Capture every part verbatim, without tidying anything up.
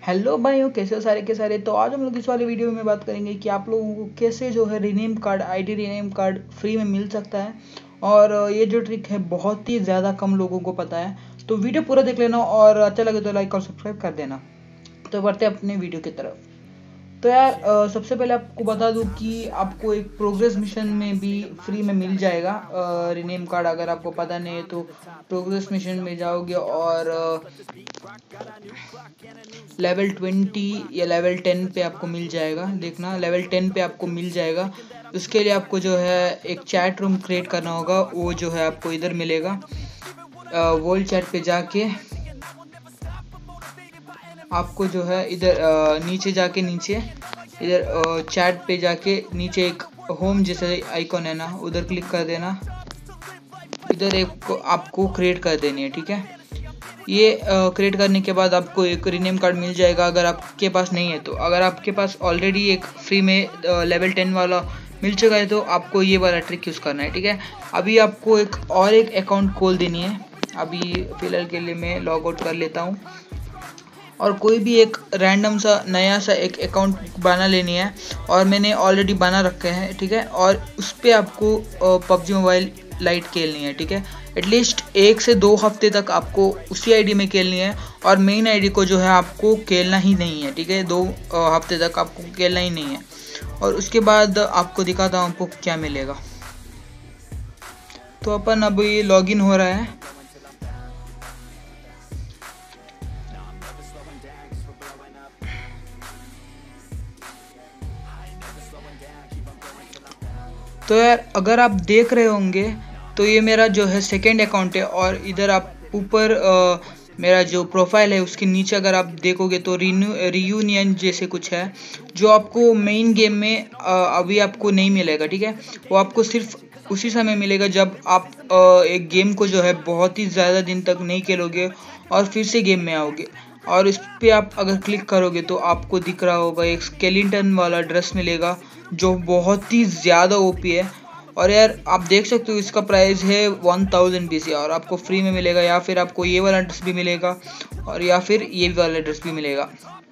Hello भाइयों, कैसे हो सारे के सारे। तो आज हम लोग इस वाले वीडियो में बात करेंगे कि आप लोगों को कैसे जो है rename card ID rename card free में मिल सकता है। और ये जो ट्रिक है बहुत ही ज़्यादा कम लोगों को पता है। तो वीडियो पूरा देख लेना और अच्छा लगे तो लाइक और सब्सक्राइब कर देना। तो बढ़ते हैं अपने वीडियो की तरफ। तो यार अ, सबसे पहले आपको बता दूं कि आपको एक प्रोग्रेस मिशन में भी फ्री में मिल जाएगा रीनेम कार्ड। अगर आपको पता नहीं है तो प्रोग्रेस मिशन में जाओगे और लेवल ट्वेंटी या लेवल टेन पे आपको मिल जाएगा। देखना लेवल टेन पे आपको मिल जाएगा। उसके लिए आपको जो है एक चैट रूम क्रिएट करना होगा। वो जो है आपको इधर मिलेगा, वर्ल्ड चैट पे जाके आपको जो है इधर नीचे जाके नीचे इधर चैट पे जाके नीचे एक होम जैसे आइकॉन है ना, उधर क्लिक कर देना। इधर एक आपको क्रिएट कर देनी है, ठीक है। ये क्रिएट करने के बाद आपको एक रीनेम कार्ड मिल जाएगा अगर आपके पास नहीं है तो। अगर आपके पास ऑलरेडी एक फ्री में लेवल टेन वाला मिल चुका है तो आपको ये वाला ट्रिक यूज़ करना है, ठीक है। अभी आपको एक और एक अकाउंट खोल देनी है। अभी फ़िलहाल के लिए मैं लॉग आउट कर लेता हूँ और कोई भी एक रैंडम सा नया सा एक अकाउंट बना लेनी है। और मैंने ऑलरेडी बना रखे हैं, ठीक है। और उस पर आपको पबजी मोबाइल लाइट खेलनी है, ठीक है। एटलीस्ट एक से दो हफ्ते तक आपको उसी आईडी में खेलनी है और मेन आईडी को जो है आपको खेलना ही नहीं है, ठीक है। दो हफ्ते तक आपको खेलना ही नहीं है। और उसके बाद आपको दिखाता हूँ आपको क्या मिलेगा। तो अपन अभी लॉगिन हो रहा है। तो यार अगर आप देख रहे होंगे तो ये मेरा जो है सेकेंड अकाउंट है। और इधर आप ऊपर मेरा जो प्रोफाइल है उसके नीचे अगर आप देखोगे तो रिन्यू रियूनियन जैसे कुछ है जो आपको मेन गेम में आ, अभी आपको नहीं मिलेगा, ठीक है। वो आपको सिर्फ उसी समय मिलेगा जब आप आ, एक गेम को जो है बहुत ही ज़्यादा दिन तक नहीं खेलोगे और फिर से गेम में आओगे। और इस पर आप अगर क्लिक करोगे तो आपको दिख रहा होगा एक स्केलेटन वाला ड्रेस मिलेगा जो बहुत ही ज़्यादा ओपी है। और यार आप देख सकते हो इसका प्राइस है वन थाउजेंड बीसी और आपको फ्री में मिलेगा। या फिर आपको ये वाला ड्रेस भी मिलेगा और या फिर ये वाला ड्रेस भी मिलेगा।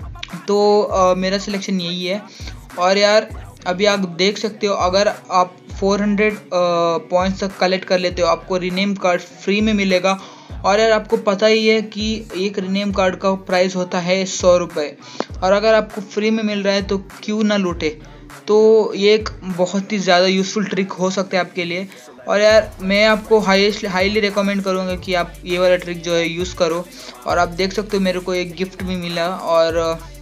तो आ, मेरा सिलेक्शन यही है। और यार अभी आप देख सकते हो अगर आप फोर हंड्रेड पॉइंट्स तक कलेक्ट कर लेते हो आपको रीनेम कार्ड फ्री में मिलेगा। और यार आपको पता ही है कि एक रीनेम कार्ड का प्राइस होता है सौ रुपये। और अगर आपको फ्री में मिल रहा है तो क्यों ना लूटे। तो ये एक बहुत ही ज़्यादा यूज़फुल ट्रिक हो सकता है आपके लिए। और यार मैं आपको हाईएस्ट हाईली रिकमेंड करूँगा कि आप ये वाला ट्रिक जो है यूज़ करो। और आप देख सकते हो मेरे को एक गिफ्ट भी मिला। और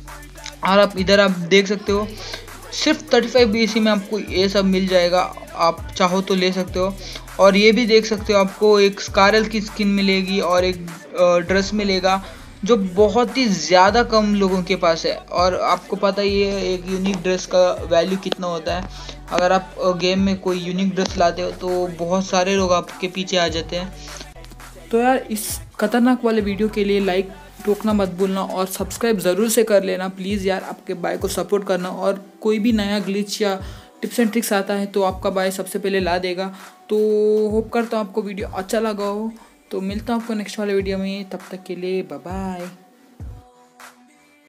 और आप इधर आप देख सकते हो सिर्फ थर्टी फाइव बीसी में आपको ये सब मिल जाएगा। आप चाहो तो ले सकते हो। और ये भी देख सकते हो आपको एक स्कारल की स्किन मिलेगी और एक ड्रेस मिलेगा जो बहुत ही ज़्यादा कम लोगों के पास है। और आपको पता ही है एक यूनिक ड्रेस का वैल्यू कितना होता है। अगर आप गेम में कोई यूनिक ड्रेस लाते हो तो बहुत सारे लोग आपके पीछे आ जाते हैं। तो यार इस खतरनाक वाले वीडियो के लिए लाइक ठोकना मत भूलना और सब्सक्राइब ज़रूर से कर लेना प्लीज़ यार। आपके भाई को सपोर्ट करना। और कोई भी नया ग्लिच या टिप्स एंड ट्रिक्स आता है तो आपका भाई सबसे पहले ला देगा। तो होप करता हूँ आपको वीडियो अच्छा लगा हो। तो मिलता हूँ आपको नेक्स्ट वाले वीडियो में, तब तक के लिए बाय बाय।